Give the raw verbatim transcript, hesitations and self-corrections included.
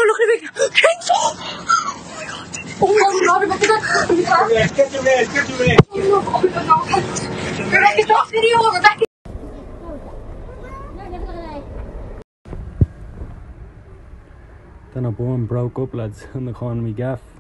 look at the video. Chainsaw! Oh my god. Oh my god, Rebecca, that. Get your red, get your red. Oh no, oh no, no. Rebecca, stop video, Rebecca. Dano Byrne broke up, lads, in the corner of my gaff.